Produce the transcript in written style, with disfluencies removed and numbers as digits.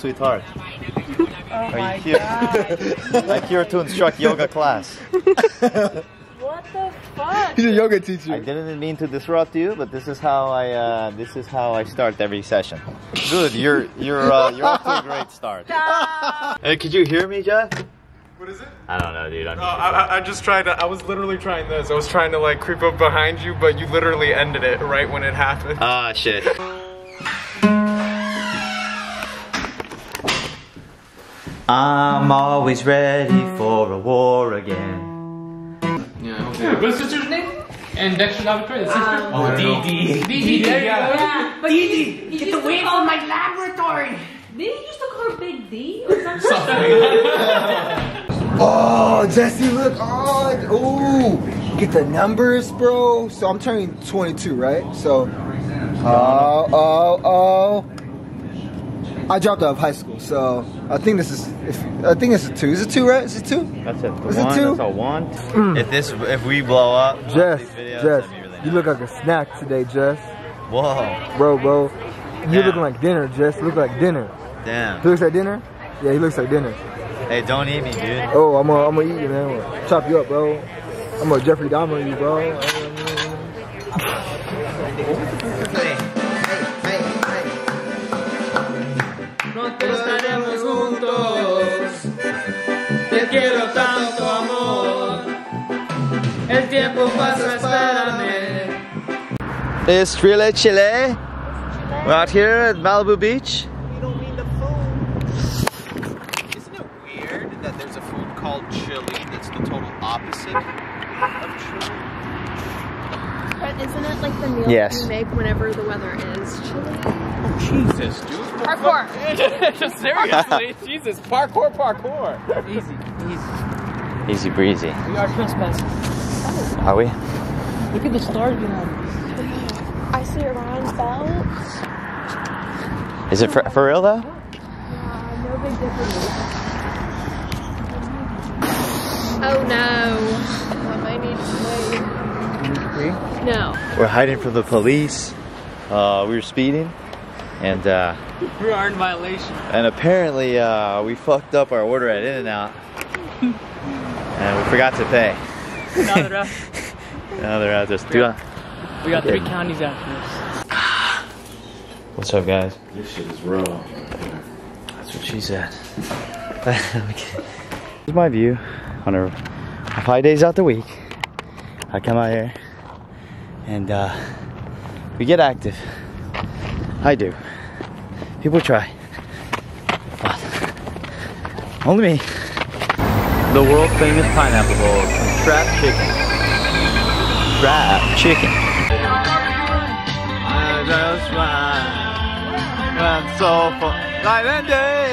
sweetheart. Oh Are you here? I'm here to instruct yoga class. What the fuck? He's a yoga teacher. I didn't mean to disrupt you, but this is how I start every session. Good, you're off to a great start. Hey, could you hear me, Jeff? What is it? I don't know, dude. I just tried to, I was literally trying this. I was trying to like creep up behind you, but you literally ended it right when it happened. Ah, shit. I'm always ready for a war again. Yeah, okay. What's the sister's name? And Dexter's laboratory, the sister? Oh, Dee Dee. Dee, there you go. Yeah, but Dee Dee, get away from my laboratory. They used to call her Big D or something. Oh, Jesse, look. Oh, get the numbers, bro. So I'm turning 22, right? So, I dropped out of high school, so I think this is. I think it's a 2. Is it 2, right? Is it 2? That's a 1. Is it 2? That's a 1. If we blow up, Jess, these videos, Jess, that'd be really you look like a snack today, Jess. Whoa. Bro. You Damn. looking like dinner, Jess. You look like dinner. Damn. He looks like dinner? Yeah, he looks like dinner. Hey, don't eat me, dude. Oh, I'm gonna eat you, man. I'm gonna chop you up, bro. I'm gonna Jeffrey Dahmer you, bro. Pronto estaremos juntos. Te quiero tanto, amor. El tiempo pasa, espérame. It's really chilly. We're out here at Malibu Beach. Isn't it weird that there's a food called chili that's the total opposite of chili? But isn't it like the meal Yes. you make whenever the weather is chilly? Oh, Jesus, dude. Parkour! Seriously, Jesus, parkour. Easy. Easy breezy. We are trespassing. Are we? Look at the stars behind us. I see Orion's belt. Is it for real though? No big difference. Oh no. I might need to wait. No. We're hiding from the police. We were speeding, and We are in violation. and apparently we fucked up our order at In-N-Out, and we forgot to pay. Now they're out just doing. We got 3 counties after us. What's up, guys? This shit is raw. That's what she said. Here's my view on a 5 days out the week. I come out here and we get active. I do. People try. But only me. The world famous pineapple bowl from Trap Chicken. Trap Chicken. I just want so for night and day.